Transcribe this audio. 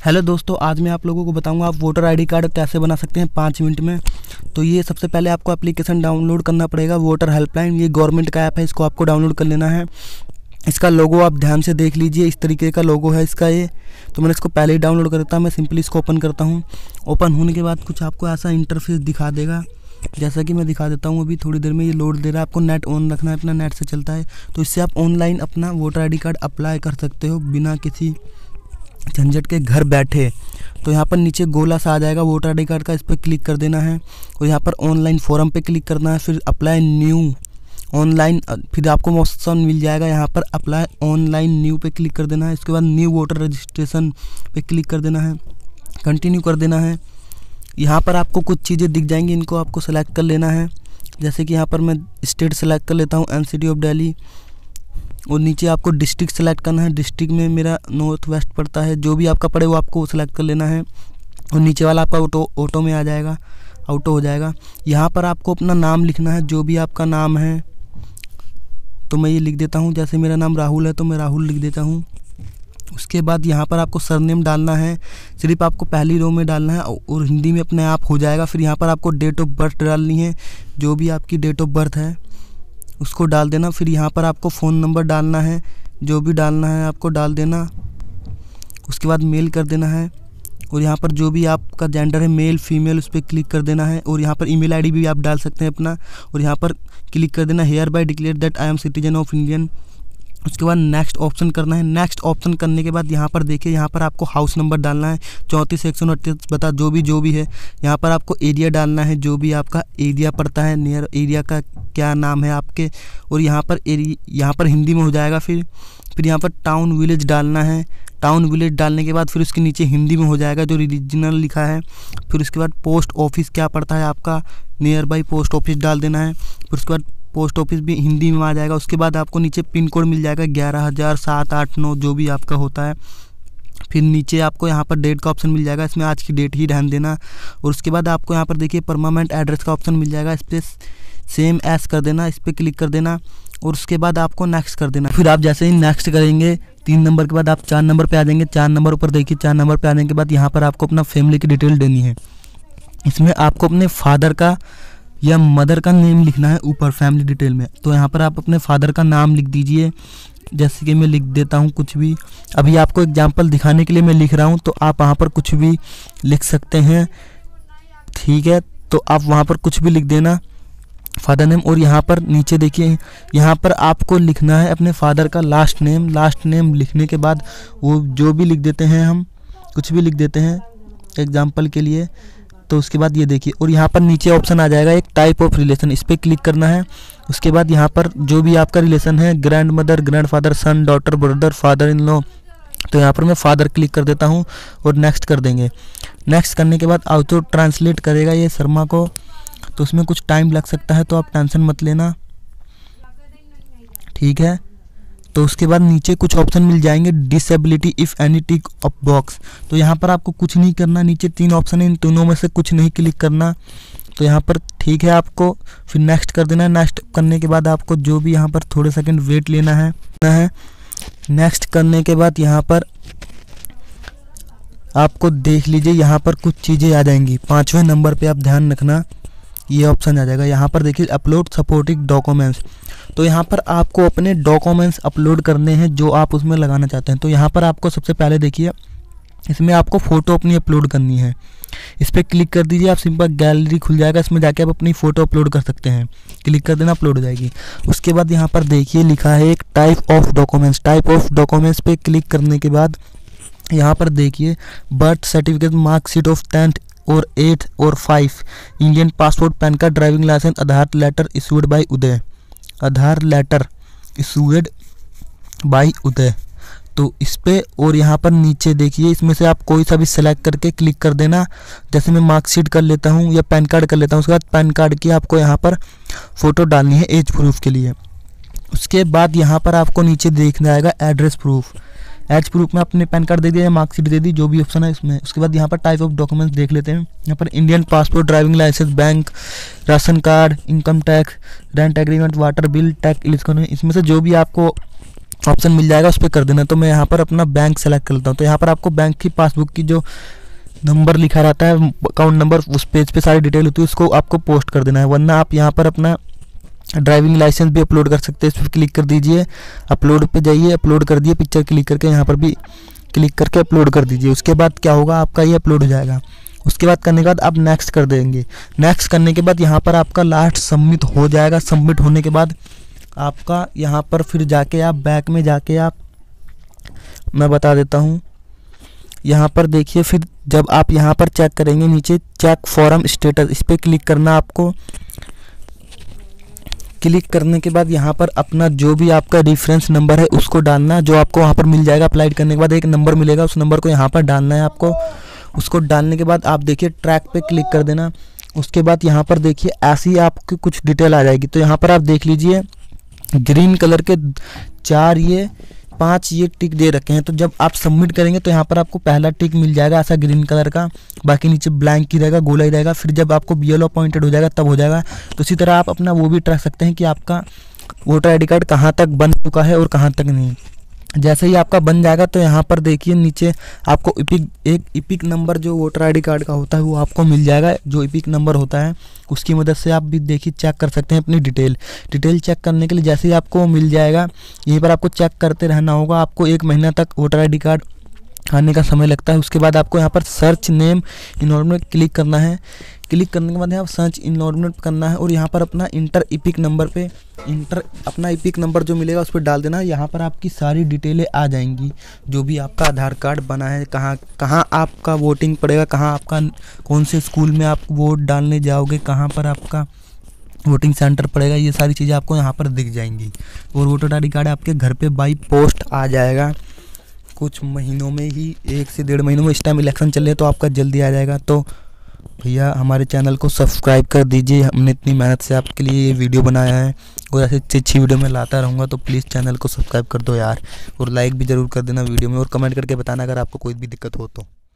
Hello दोस्तों, आज मैं आप लोगों को बताऊंगा आप वोटर आईडी कार्ड कैसे बना सकते हैं 5 मिनट में। तो ये सबसे पहले आपको एप्लीकेशन डाउनलोड करना पड़ेगा, वोटर हेल्पलाइन। ये गवर्नमेंट का ऐप है, इसको आपको डाउनलोड कर लेना है। इसका लोगो आप ध्यान से देख लीजिए, इस तरीके का लोगो है इसका ये। तो मैंने इसको पहले ही डाउनलोड कर देता हूँ। मैं सिंपली इसको ओपन करता हूँ। ओपन होने के बाद कुछ आपको ऐसा इंटरफेस दिखा देगा, जैसा कि मैं दिखा देता हूँ। अभी थोड़ी देर में ये लोड दे रहा है। आपको नेट ऑन रखना है, अपना नेट से चलता है। तो इससे आप ऑनलाइन अपना वोटर आईडी कार्ड अप्लाई कर सकते हो बिना किसी झंझट के, घर बैठे। तो यहाँ पर नीचे गोला सा आ जाएगा वोटर आईडी कार्ड का, इस पर क्लिक कर देना है और यहाँ पर ऑनलाइन फॉर्म पे क्लिक करना है। फिर अप्लाई न्यू ऑनलाइन, फिर आपको ऑप्शन मिल जाएगा यहाँ पर अप्लाई ऑनलाइन न्यू पे क्लिक कर देना है। इसके बाद न्यू वोटर रजिस्ट्रेशन पे क्लिक कर देना है, कंटिन्यू कर देना है। यहाँ पर आपको कुछ चीज़ें दिख जाएंगी, इनको आपको सेलेक्ट कर लेना है। जैसे कि यहाँ पर मैं स्टेट सेलेक्ट कर लेता हूँ, एनसीटी ऑफ दिल्ली। और नीचे आपको डिस्ट्रिक्ट सेलेक्ट करना है। डिस्ट्रिक्ट में मेरा नॉर्थ वेस्ट पड़ता है, जो भी आपका पड़े वो आपको सेलेक्ट कर लेना है। और नीचे वाला आपका ऑटो में आ जाएगा, ऑटो हो जाएगा। यहाँ पर आपको अपना नाम लिखना है, जो भी आपका नाम है। तो मैं ये लिख देता हूँ, जैसे मेरा नाम राहुल है तो मैं राहुल लिख देता हूँ। उसके बाद यहाँ पर आपको सरनेम डालना है, सिर्फ आपको पहली रो में डालना है और हिंदी में अपने आप हो जाएगा। फिर यहाँ पर आपको डेट ऑफ बर्थ डालनी है, जो भी आपकी डेट ऑफ बर्थ है उसको डाल देना। फिर यहाँ पर आपको फ़ोन नंबर डालना है, जो भी डालना है आपको डाल देना। उसके बाद मेल कर देना है और यहाँ पर जो भी आपका जेंडर है, मेल फीमेल, उस पर क्लिक कर देना है। और यहाँ पर ईमेल आईडी भी आप डाल सकते हैं अपना, और यहाँ पर क्लिक कर देना hereby declare that I am citizen of Indian. उसके बाद नेक्स्ट ऑप्शन करना है। नेक्स्ट ऑप्शन करने के बाद यहाँ पर देखिए, यहाँ पर आपको हाउस नंबर डालना है 34 138 बता, जो भी है। यहाँ पर आपको एरिया डालना है, जो भी आपका एरिया पड़ता है, नियर एरिया का क्या नाम है आपके। और यहाँ पर हिंदी में हो जाएगा। फिर यहाँ पर टाउन विलेज डालना है। टाउन विलेज डालने के बाद फिर उसके नीचे हिंदी में हो जाएगा जो रीजनल लिखा है। फिर उसके बाद पोस्ट ऑफिस क्या पड़ता है आपका, नियर बाई पोस्ट ऑफिस डाल देना है। फिर उसके बाद पोस्ट ऑफिस भी हिंदी में आ जाएगा। उसके बाद आपको नीचे पिन कोड मिल जाएगा 11,789, जो भी आपका होता है। फिर नीचे आपको यहाँ पर डेट का ऑप्शन मिल जाएगा, इसमें आज की डेट ही ध्यान देना। और उसके बाद आपको यहाँ पर देखिए परमानेंट एड्रेस का ऑप्शन मिल जाएगा, इस पर सेम एस कर देना, इस पर क्लिक कर देना। और उसके बाद आपको नेक्स्ट कर देना। फिर आप जैसे ही नेक्स्ट करेंगे 3 नंबर के बाद आप 4 नंबर पे आ जाएंगे। 4 नंबर ऊपर देखिए, 4 नंबर पे आने के बाद यहाँ पर आपको अपना फैमिली की डिटेल देनी है। इसमें आपको अपने फादर का या मदर का नेम लिखना है ऊपर फैमिली डिटेल में। तो यहाँ पर आप अपने फादर का नाम लिख दीजिए, जैसे कि मैं लिख देता हूँ कुछ भी। अभी आपको एग्जांपल दिखाने के लिए मैं लिख रहा हूँ, तो आप वहाँ पर कुछ भी लिख सकते हैं, ठीक है। तो आप वहाँ पर कुछ भी लिख देना फादर नेम। और यहाँ पर नीचे देखिए, यहाँ पर आपको लिखना है अपने फादर का लास्ट नेम। लास्ट नेम लिखने के बाद वो जो भी लिख देते हैं, हम कुछ भी लिख देते हैं एग्जाम्पल के लिए। तो उसके बाद ये देखिए, और यहाँ पर नीचे ऑप्शन आ जाएगा एक टाइप ऑफ रिलेशन, इस पर क्लिक करना है। उसके बाद यहाँ पर जो भी आपका रिलेशन है, grand mother, grand father, son, daughter, brother, father in law, तो यहाँ पर मैं फादर क्लिक कर देता हूँ और नेक्स्ट कर देंगे। नेक्स्ट करने के बाद ऑटो ट्रांसलेट करेगा ये शर्मा को, तो उसमें कुछ टाइम लग सकता है, तो आप टेंशन मत लेना, ठीक है। तो उसके बाद नीचे कुछ ऑप्शन मिल जाएंगे, disability if any tick of box. तो यहाँ पर आपको कुछ नहीं करना, नीचे 3 ऑप्शन है, इन तीनों में से कुछ नहीं क्लिक करना। तो यहाँ पर ठीक है आपको, फिर नेक्स्ट कर देना है। नेक्स्ट करने के बाद आपको जो भी यहाँ पर थोड़े सेकंड वेट लेना है। नेक्स्ट करने के बाद यहाँ पर आपको देख लीजिए, यहाँ पर कुछ चीज़ें आ जाएंगी। 5वें नंबर पर आप ध्यान रखना, ये ऑप्शन आ जाएगा। यहाँ पर देखिए अपलोड सपोर्टिंग डॉक्यूमेंट्स। तो यहाँ पर आपको अपने डॉक्यूमेंट्स अपलोड करने हैं जो आप उसमें लगाना चाहते हैं। तो यहाँ पर आपको सबसे पहले देखिए, इसमें आपको फ़ोटो अपनी अपलोड करनी है। इस पर क्लिक कर दीजिए, आप सिंपल गैलरी खुल जाएगा, इसमें जाके आप अपनी फ़ोटो अपलोड कर सकते हैं। क्लिक कर देना, अपलोड हो जाएगी। उसके बाद यहाँ पर देखिए लिखा है एक type of documents. Type of documents पे क्लिक करने के बाद यहाँ पर देखिए birth certificate, marksheet of 10th और 8th और 5, Indian passport, pan card, driving licence, Aadhaar letter issued by UIDAI, Aadhaar letter issued by UIDAI. तो इस पे, और यहाँ पर नीचे देखिए, इसमें से आप कोई सा भी सेलेक्ट करके क्लिक कर देना। जैसे मैं मार्कशीट कर लेता हूँ या पैन कार्ड कर लेता हूँ। उसके बाद पैन कार्ड की आपको यहाँ पर फ़ोटो डालनी है एज प्रूफ के लिए। उसके बाद यहाँ पर आपको नीचे देखना आएगा एड्रेस प्रूफ। एज प्रूफ में अपने पैन कार्ड दे दिया या मार्कशीट दे दी, जो भी ऑप्शन है इसमें। उसके बाद यहाँ पर टाइप ऑफ डॉक्यूमेंट्स देख लेते हैं। यहाँ पर Indian passport, driving licence, bank, ration card, income tax, rent agreement, water bill, tax eligible. इसमें से जो भी आपको ऑप्शन मिल जाएगा, उस पर कर देना। तो मैं यहाँ पर अपना बैंक सेलेक्ट कर लेता हूँ। तो यहाँ पर आपको बैंक की पासबुक की जो नंबर लिखा रहता है, अकाउंट नंबर, उस पेज पे सारी डिटेल होती है, उसको आपको पोस्ट कर देना है। वरना आप यहाँ पर अपना ड्राइविंग लाइसेंस भी अपलोड कर सकते हैं। इस पर क्लिक कर दीजिए, अपलोड पे जाइए, अपलोड कर दिए, पिक्चर क्लिक करके यहाँ पर भी क्लिक करके अपलोड कर दीजिए। उसके बाद क्या होगा, आपका ये अपलोड हो जाएगा। उसके बाद करने के बाद आप नेक्स्ट कर देंगे। नेक्स्ट करने के बाद यहाँ पर आपका लास्ट सबमिट हो जाएगा। सबमिट होने के बाद आपका यहाँ पर फिर जाके आप बैक में जाके आप, मैं बता देता हूँ, यहाँ पर देखिए, फिर जब आप यहाँ पर चेक करेंगे नीचे चेक फॉर्म स्टेटस, इस पर क्लिक करना आपको। क्लिक करने के बाद यहाँ पर अपना जो भी आपका रेफरेंस नंबर है उसको डालना, जो आपको वहाँ पर मिल जाएगा। अप्लाई करने के बाद एक नंबर मिलेगा, उस नंबर को यहाँ पर डालना है आपको। उसको डालने के बाद आप देखिए ट्रैक पे क्लिक कर देना। उसके बाद यहाँ पर देखिए ऐसी आपकी कुछ डिटेल आ जाएगी। तो यहाँ पर आप देख लीजिए ग्रीन कलर के 5 ये टिक दे रखे हैं। तो जब आप सबमिट करेंगे तो यहाँ पर आपको पहला टिक मिल जाएगा ऐसा ग्रीन कलर का, बाकी नीचे ब्लैंक ही रहेगा, गोला ही रहेगा। फिर जब आपको BLO अपॉइंटेड हो जाएगा तब हो जाएगा। तो इसी तरह आप अपना वो भी ट्रैक सकते हैं कि आपका वोटर ID कार्ड कहाँ तक बन चुका है और कहाँ तक नहीं। जैसे ही आपका बन जाएगा तो यहाँ पर देखिए नीचे आपको इपिक नंबर जो वोटर ID कार्ड का होता है वो आपको मिल जाएगा। जो इपिक नंबर होता है उसकी मदद से आप भी देखिए चेक कर सकते हैं अपनी डिटेल चेक करने के लिए। जैसे ही आपको मिल जाएगा, यहीं पर आपको चेक करते रहना होगा। आपको 1 महीना तक वोटर ID कार्ड आने का समय लगता है। उसके बाद आपको यहाँ पर सर्च नेम इन्वायरमेंट क्लिक करना है। क्लिक करने के बाद यहाँ सर्च इन्वायरमेंट करना है और यहाँ पर अपना इंटर इपिक नंबर पे अपना इपिक नंबर जो मिलेगा उस पर डाल देना। यहाँ पर आपकी सारी डिटेलें आ जाएंगी, जो भी आपका आधार कार्ड बना है, कहाँ आपका वोटिंग पड़ेगा, कहाँ आपका कौन से स्कूल में आप वोट डालने जाओगे, कहाँ पर आपका वोटिंग सेंटर पड़ेगा, ये सारी चीज़ें आपको यहाँ पर दिख जाएंगी। और वोटर ID कार्ड आपके घर पे बाई पोस्ट आ जाएगा कुछ महीनों में ही, 1 से 1.5 महीनों में। इस टाइम इलेक्शन चल रहे हैं तो आपका जल्दी आ जाएगा। तो भैया हमारे चैनल को सब्सक्राइब कर दीजिए। हमने इतनी मेहनत से आपके लिए ये वीडियो बनाया है और ऐसी अच्छी वीडियो मैं लाता रहूँगा। तो प्लीज़ चैनल को सब्सक्राइब कर दो यार, और लाइक भी ज़रूर कर देना वीडियो में, और कमेंट करके बताना अगर आपको कोई भी दिक्कत हो तो।